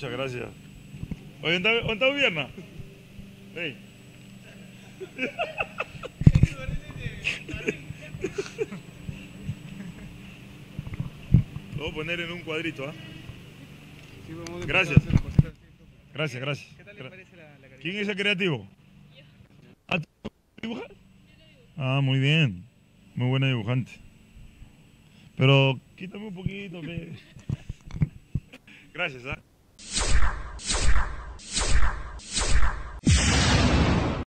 Muchas gracias. Oye, ¿dónde está Gobierna? Hey. Lo voy a poner en un cuadrito, ¿ah? Sí, gracias. Gracias, gracias. ¿Qué tal le parece la caricatura? ¿Quién es el creativo? ¿Ah, tú dibujas? Ah, muy bien. Muy buena dibujante. Pero quítame un poquito, Gracias, ¿ah?